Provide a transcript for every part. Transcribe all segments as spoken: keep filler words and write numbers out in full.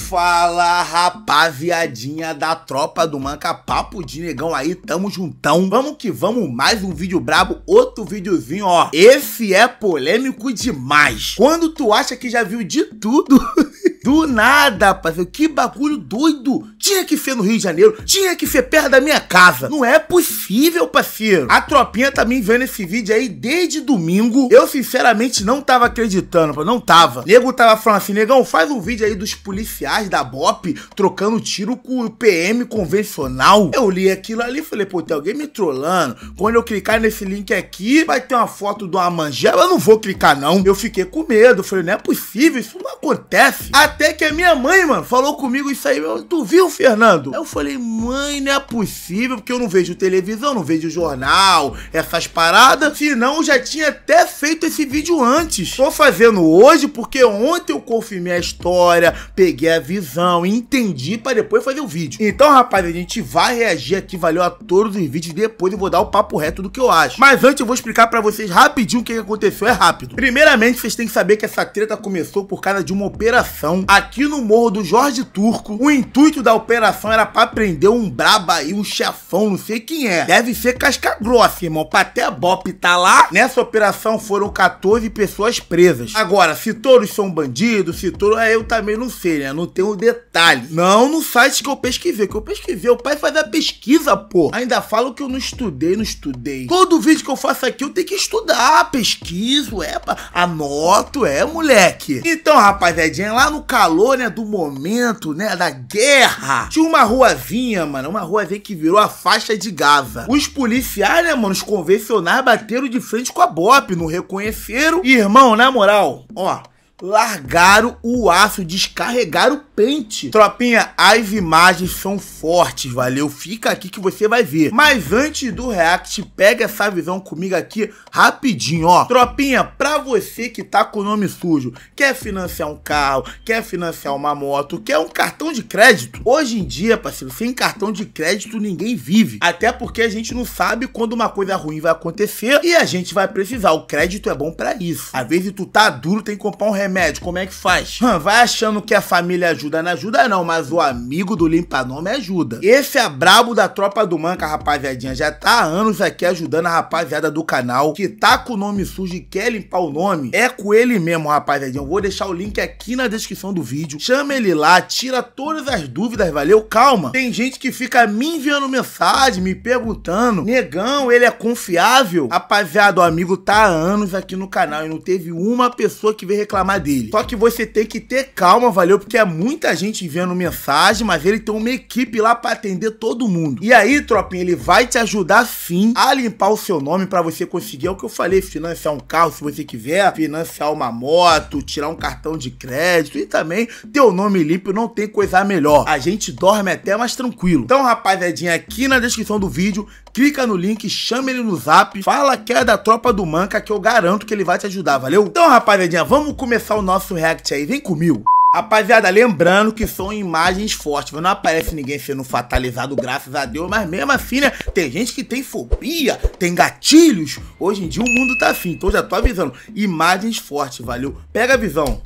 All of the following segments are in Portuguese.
Fala, rapaziadinha da tropa do Manca, papo de negão aí, tamo juntão. Vamos que vamos, mais um vídeo brabo, outro videozinho, ó. Esse é polêmico demais. Quando tu acha que já viu de tudo, do nada, parceiro, que bagulho doido. Tinha que ser no Rio de Janeiro, tinha que ser perto da minha casa. Não é possível, parceiro. A tropinha tá me vendo esse vídeo aí desde domingo. Eu, sinceramente, não tava acreditando, não tava. Nego tava falando assim, negão, faz um vídeo aí dos policiais da B O P trocando tiro com o P M convencional. Eu li aquilo ali e falei, pô, tem alguém me trollando. Quando eu clicar nesse link aqui, vai ter uma foto de uma manjela. Eu não vou clicar, não. Eu fiquei com medo. Falei, não é possível, isso não acontece. Até que a minha mãe, mano, falou comigo isso aí. Tu viu, Fernando? Eu falei, mãe, não é possível, porque eu não vejo televisão, não vejo jornal, essas paradas. Senão eu já tinha até feito esse vídeo antes. Tô fazendo hoje porque ontem eu confirmei a história, peguei a visão, entendi pra depois fazer o vídeo. Então, rapaz, a gente vai reagir aqui, valeu, a todos os vídeos. Depois eu vou dar o papo reto do que eu acho. Mas antes eu vou explicar pra vocês rapidinho o que aconteceu, é rápido. Primeiramente, vocês têm que saber que essa treta começou por causa de uma operação aqui no Morro do Jorge Turco. O intuito da operação era pra prender um braba aí, um chefão, não sei quem é. Deve ser casca grossa, irmão, pra até a B O P tá lá. Nessa operação foram quatorze pessoas presas. Agora, se todos são bandidos, se todos... Aí eu também não sei, né? Não tenho detalhe. Não no site que eu pesquisei, que eu pesquisei. O pai faz a pesquisa, pô. Ainda falo que eu não estudei, não estudei. Todo vídeo que eu faço aqui eu tenho que estudar, pesquiso, é, anoto, é, moleque. Então, rapaziadinha, lá no calor, né, do momento, né, da guerra, tinha uma ruazinha, mano, uma ruazinha que virou a faixa de Gaza. Os policiais, né, mano, os convencionais bateram de frente com a B O P, não reconheceram. E, irmão, na moral, ó, largaram o aço, descarregaram o pente. Tropinha, as imagens são fortes, valeu? Fica aqui que você vai ver. Mas antes do react, pega essa visão comigo aqui rapidinho, ó. Tropinha, pra você que tá com o nome sujo, quer financiar um carro, quer financiar uma moto, quer um cartão de crédito. Hoje em dia, parceiro, sem cartão de crédito ninguém vive. Até porque a gente não sabe quando uma coisa ruim vai acontecer e a gente vai precisar. O crédito é bom pra isso. Às vezes tu tá duro, tem que comprar um remédio. Médio, como é que faz? Hum, vai achando que a família ajuda, não ajuda não, mas o amigo do limpa-nome ajuda. Esse é brabo da tropa do Manca, rapaziadinha, já tá há anos aqui ajudando a rapaziada do canal, que tá com o nome sujo e quer limpar o nome, é com ele mesmo, rapaziadinha. Eu vou deixar o link aqui na descrição do vídeo, chama ele lá, tira todas as dúvidas, valeu? Calma, tem gente que fica me enviando mensagem, me perguntando, negão, ele é confiável? Rapaziada, o amigo tá há anos aqui no canal e não teve uma pessoa que veio reclamar dele. Só que você tem que ter calma, valeu? Porque é muita gente enviando mensagem, mas ele tem uma equipe lá pra atender todo mundo. E aí, tropinha, ele vai te ajudar sim a limpar o seu nome pra você conseguir, é o que eu falei, financiar um carro se você quiser, financiar uma moto, tirar um cartão de crédito e também ter o nome limpo, não tem coisa melhor. A gente dorme até mais tranquilo. Então, rapaziadinha, aqui na descrição do vídeo, clica no link, chama ele no zap, fala que é da tropa do Manca, que eu garanto que ele vai te ajudar, valeu? Então, rapaziadinha, vamos começar o nosso react aí, vem comigo. Rapaziada, lembrando que são imagens fortes, não aparece ninguém sendo fatalizado, graças a Deus, mas mesmo assim, né, tem gente que tem fobia, tem gatilhos. Hoje em dia o mundo tá assim, então já tô avisando, imagens fortes, valeu? Pega a visão.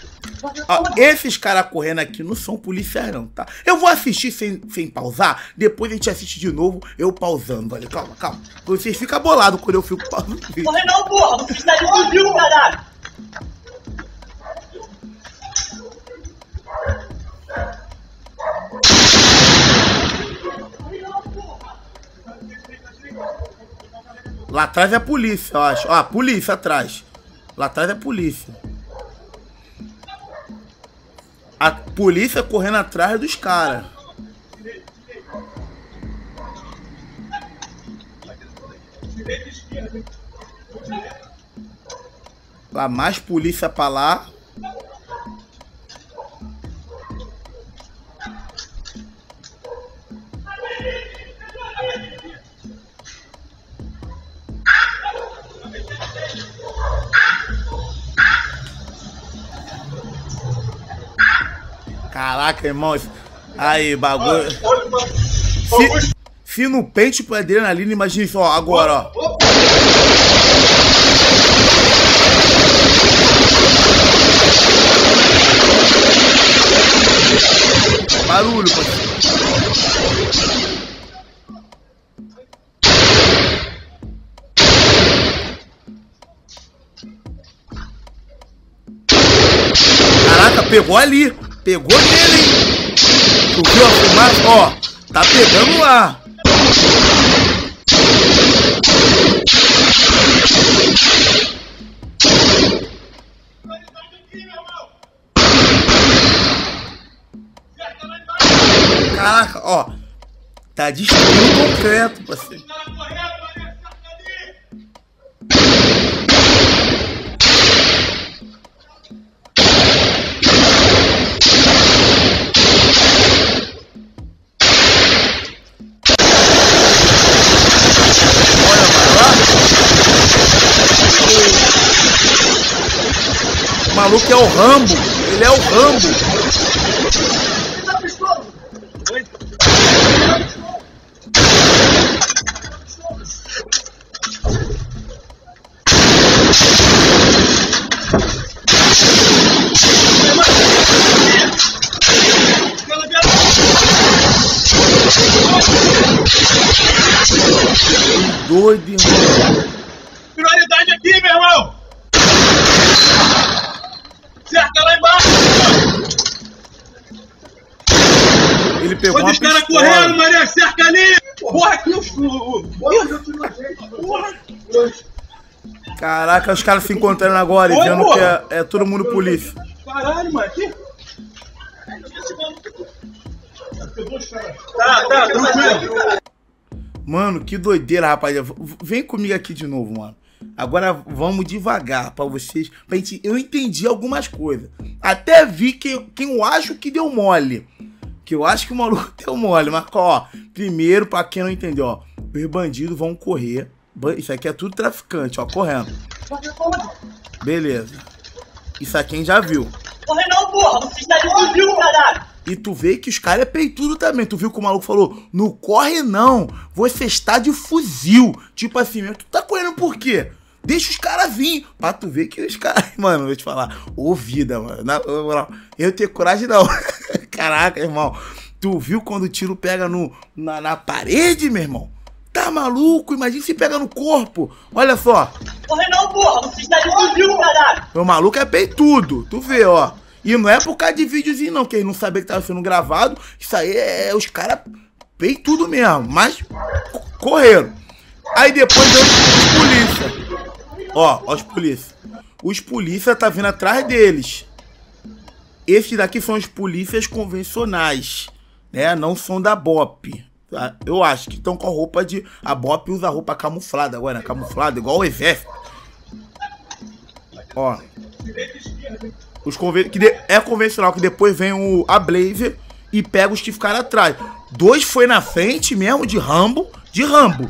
Ó, esses caras correndo aqui não são policiais não, tá? Eu vou assistir sem, sem pausar, depois a gente assiste de novo, eu pausando, valeu? Calma, calma. Vocês ficam bolados quando eu fico pausando. Corre não, porra! Você está de fuzil, caralho! Lá atrás é a polícia, eu acho. Ó, a polícia atrás. Lá atrás é a polícia. A polícia correndo atrás dos caras. Lá mais polícia pra lá. Caraca, irmão. Aí, bagulho. Se, se no pente pra adrenalina, imagina só, agora, ó. barulho, parceiro. Caraca, pegou ali. Pegou nele, hein? Tu viu a fumaça? Ó, tá pegando lá. Caraca, ó. Tá destruindo concreto, parceiro. O maluco é o Rambo. Ele é o Rambo. Doido, irmão. Prioridade aqui, meu irmão. Cerca lá embaixo. Ele pegou uma pistola. Os caras correndo, Maria, cerca ali. Porra, aqui eu Caraca, os caras se encontrando agora e vendo que é, é todo mundo polícia. Caralho, mano, aqui. Tá, tá, tranquilo. Mano, que doideira, rapaziada. Vem comigo aqui de novo, mano. Agora vamos devagar pra vocês. Pra gente, eu entendi algumas coisas. Até vi quem, quem eu acho que deu mole. Que eu acho que o maluco deu mole. Mas, ó, primeiro, pra quem não entendeu, ó. Os bandidos vão correr. Isso aqui é tudo traficante, ó, correndo. Beleza. Isso aqui a gente já viu. Corre não, porra. Você está de fuzil, caralho. E tu vê que os caras é peitudo também. Tu viu que o maluco falou, não corre não, você está de fuzil. Tipo assim, tu tá correndo por quê? Deixa os caras vir. Pra tu ver que os caras... Mano, vou te falar. Ô vida, mano. Na, na, eu tenho coragem não. Caraca, irmão. Tu viu quando o tiro pega no, na, na parede, meu irmão? Tá maluco? Imagina se pega no corpo. Olha só. Corre não, porra. Você está de fuzil, caralho. O maluco é peitudo. Tu vê, ó. E não é por causa de videozinho não, que eles não sabiam que tava sendo gravado. Isso aí é os caras bem tudo mesmo, mas correram. Aí depois veio os polícia. Ó, ó os polícia. Os polícia tá vindo atrás deles. Esses daqui são os polícias convencionais, né? Não são da B O P. Tá? Eu acho que estão com a roupa de... A B O P usa roupa camuflada agora, né? Camuflada, igual o exército. Ó. Os conven... que de... É convencional que depois vem o... a Blazer e pega os que ficaram atrás. Dois foi na frente mesmo, de Rambo. De Rambo.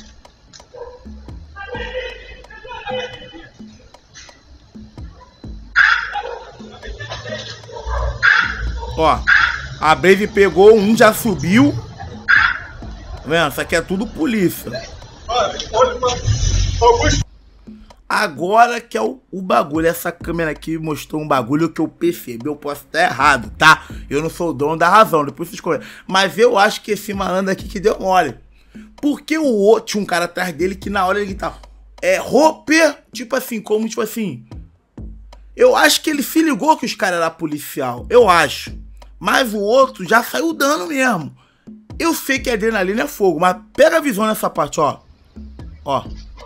Ó. A Blazer pegou, um já subiu. Tá vendo? Isso aqui é tudo polícia. Agora que é o, o bagulho, essa câmera aqui mostrou um bagulho que eu percebi, eu posso estar errado, tá? Eu não sou o dono da razão, depois vocês escolhem. Mas eu acho que esse malandro aqui que deu mole. Porque o outro, tinha um cara atrás dele que na hora ele tá... É, rouper, tipo assim, como, tipo assim... Eu acho que ele se ligou que os caras eram policial, eu acho. Mas o outro já saiu dando mesmo. Eu sei que a adrenalina é fogo, mas pega a visão nessa parte, ó. Ó.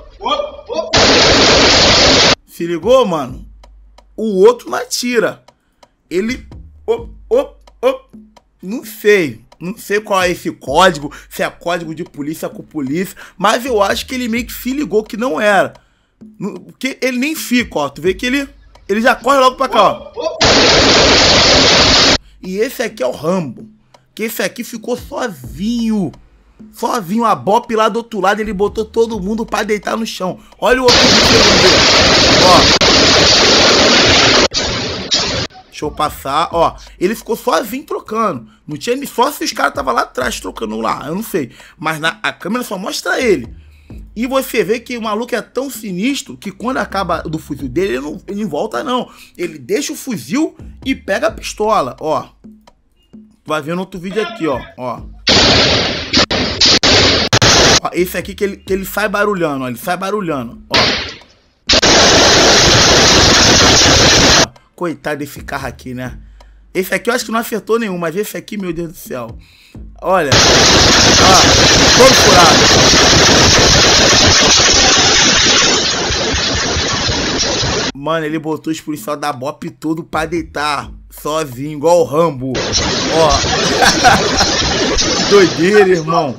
Se ligou, mano? O outro não atira. Ele... Oh, oh, oh. Não sei. Não sei qual é esse código. Se é código de polícia com polícia. Mas eu acho que ele meio que se ligou que não era. Porque ele nem fica, ó. Tu vê que ele... Ele já corre logo pra cá, ó. E esse aqui é o Rambo. Que esse aqui ficou sozinho. Sozinho, a B O P lá do outro lado, ele botou todo mundo pra deitar no chão. Olha o outro vídeo. Ó. Deixa eu passar, ó. Ele ficou sozinho trocando. Não tinha nem só se os caras estavam lá atrás trocando lá, eu não sei. Mas na, a câmera só mostra ele. E você vê que o maluco é tão sinistro que quando acaba do fuzil dele, ele não, ele não volta não. Ele deixa o fuzil e pega a pistola, ó. vai ver no outro vídeo aqui, ó. Ó. Ó, esse aqui que ele, que ele sai barulhando, ó. Ele sai barulhando, ó. ó. Coitado desse carro aqui, né? Esse aqui eu acho que não acertou nenhum, mas esse aqui, meu Deus do céu. Olha. Ó, todo furado. Mano, ele botou os policiais da B O P todo pra deitar sozinho, igual o Rambo. Ó. Doideira, irmão.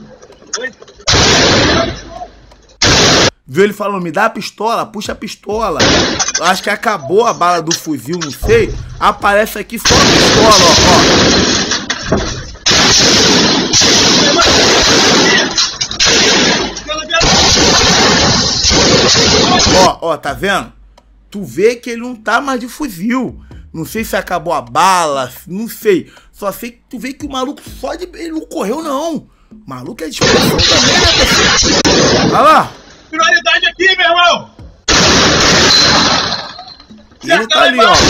Viu ele falando, me dá a pistola, puxa a pistola. Acho que acabou a bala do fuzil, não sei. Aparece aqui só a pistola, ó, ó. Ó, ó, tá vendo? Tu vê que ele não tá mais de fuzil. Não sei se acabou a bala, não sei. Só sei que tu vê que o maluco só de... ele não correu, não. O maluco é de explosão também, né, pessoal? Olha lá. Prioridade aqui, meu irmão! Ele tá ali, ó.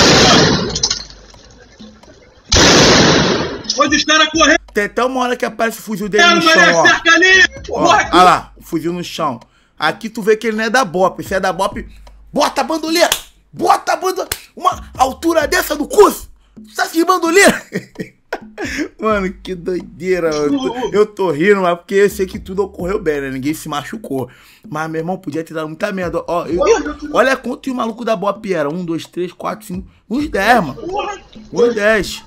Onde os caras correndo? Tem até uma hora que aparece o fuzil dele no chão, ó. Ó, olha lá, o fuzil no chão. Aqui tu vê que ele não é da B O P. Se é da B O P, bota a bandoleira! Bota a bandoleira! Uma altura dessa do curso! Tá de bandoleira? Mano, que doideira, mano. Eu tô rindo, mas porque eu sei que tudo ocorreu bem, né? Ninguém se machucou. Mas, meu irmão, podia ter dado muita merda. Ó, eu, olha quanto o maluco da B O P era. Um, dois, três, quatro, cinco. Uns dez, mano. Uns dez.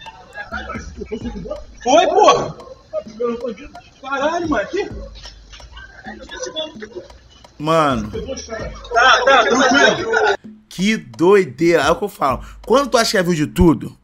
Foi, porra! Caralho, mano. Aqui? Mano. Tá, tá, tranquilo. Que doideira. É o que eu falo. Quando tu acha que é vídeo de tudo,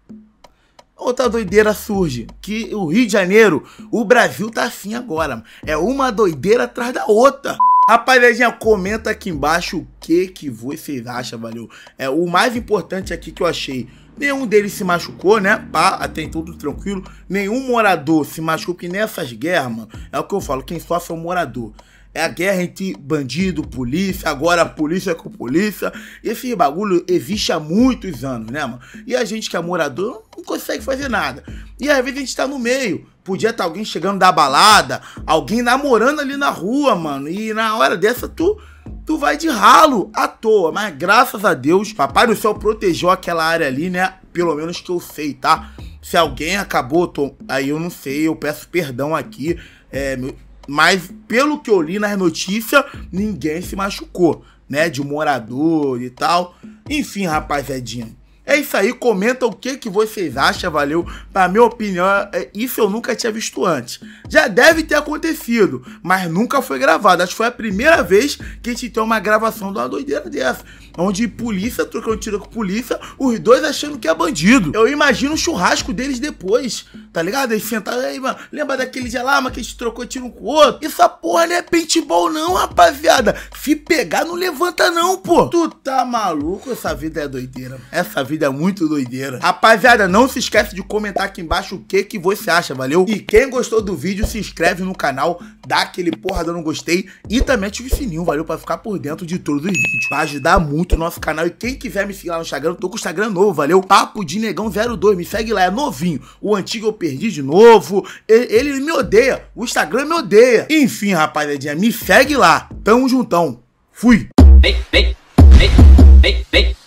outra doideira surge. Que o Rio de Janeiro, o Brasil tá assim agora, mano. É uma doideira atrás da outra. Rapaziadinha, comenta aqui embaixo o que que vocês acham, valeu? É o mais importante aqui que eu achei. Nenhum deles se machucou, né? Pá, até então tudo tranquilo. Nenhum morador se machucou, que nessas guerras, mano, é o que eu falo, quem sofre é o morador. É a guerra entre bandido, polícia, agora a polícia com polícia. Esse bagulho existe há muitos anos, né, mano? E a gente que é morador não consegue fazer nada. E às vezes a gente tá no meio. Podia estar alguém chegando da balada, alguém namorando ali na rua, mano. E na hora dessa tu, tu vai de ralo à toa. Mas graças a Deus, Papai do Céu protegeu aquela área ali, né? Pelo menos que eu sei, tá? Se alguém acabou, tô... aí eu não sei, eu peço perdão aqui. É, meu... Mas pelo que eu li nas notícias, ninguém se machucou, né? De morador e tal. Enfim, rapaziadinha. É isso aí, comenta o que, que vocês acham, valeu? Na minha opinião, isso eu nunca tinha visto antes. Já deve ter acontecido, mas nunca foi gravado. Acho que foi a primeira vez que a gente tem uma gravação de uma doideira dessa. Onde polícia trocando tiro com polícia, os dois achando que é bandido. Eu imagino o churrasco deles depois, tá ligado? Eles sentaram aí, mano. Lembra daquele dia lá, mas que a gente trocou tiro um com o outro? Essa porra não é paintball não, rapaziada. Se pegar, não levanta não, pô. Tu tá maluco? Essa vida é doideira. Essa vida é muito doideira. Rapaziada, não se esquece de comentar aqui embaixo o que que você acha, valeu? E quem gostou do vídeo, se inscreve no canal, dá aquele porra dando gostei e também ativa o sininho, valeu? Pra ficar por dentro de todos os vídeos. Vai ajudar muito o nosso canal. E quem quiser me seguir lá no Instagram, eu tô com o Instagram novo, valeu? Papo de Negão zero dois, me segue lá, é novinho. O antigo eu perdi de novo. Ele, ele me odeia, o Instagram me odeia. Enfim, rapaziadinha, me segue lá. Tamo juntão. Fui. Vem, vem, vem, vem, vem.